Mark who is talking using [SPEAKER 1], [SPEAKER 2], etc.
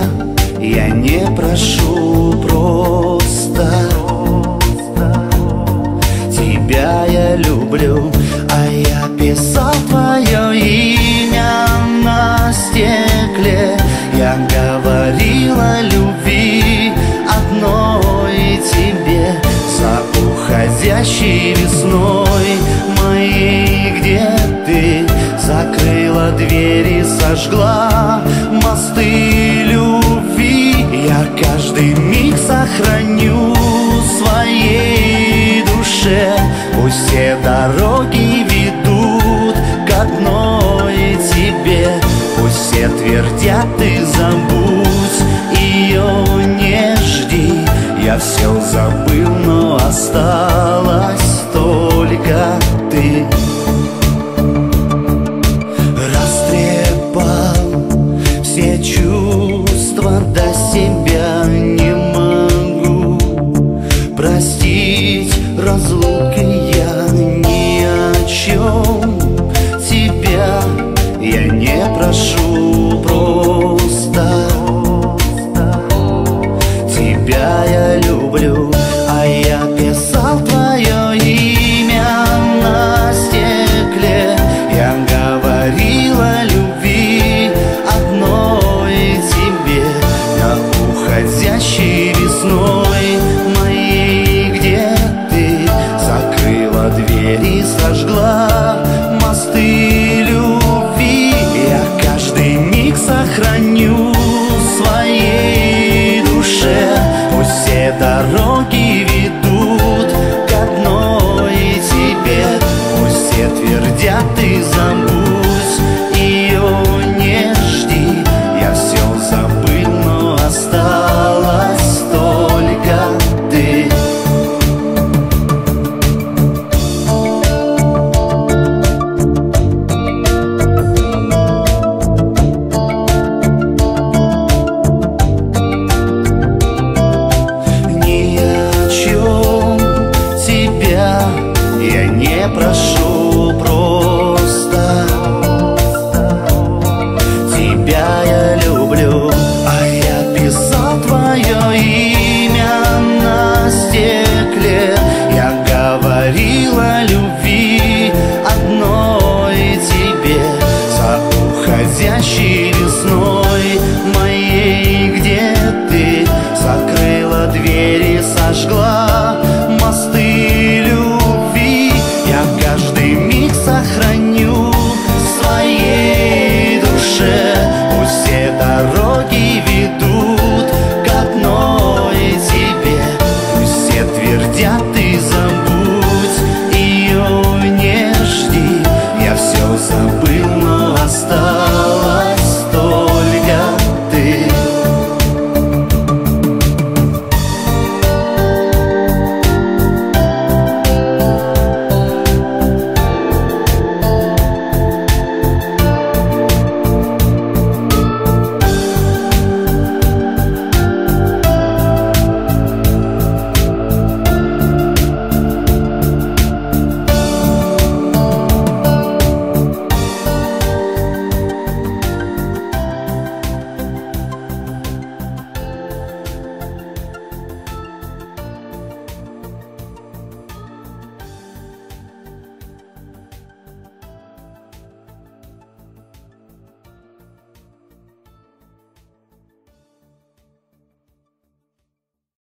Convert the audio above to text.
[SPEAKER 1] я не прошу просто. Тебя я люблю, а я писал твое имя на стекле. Я говорил о любви одной тебе. За уходящей весной моей, где ты закрыла двери, сожгла мосты любви. Я каждый миг сохраню в своей душе. Пусть все дороги ведут к одной тебе. Пусть все твердят: ты забудь ее, не жди. Я все забыл, но осталась только ты. Растрепал все чувства, до себя не могу простить разлуки я ни о чем. Тебя я не прошу просто. Тебя я люблю, а я писал твое имя на стекле. Я говорил о любви одной тебе. На уходящей весной моей, где ты закрыла двери, сожгла мосты любви. Я каждый миг сохраню в своей душе. Пусть все дороги ведут к одной тебе. Пусть все твердят: ты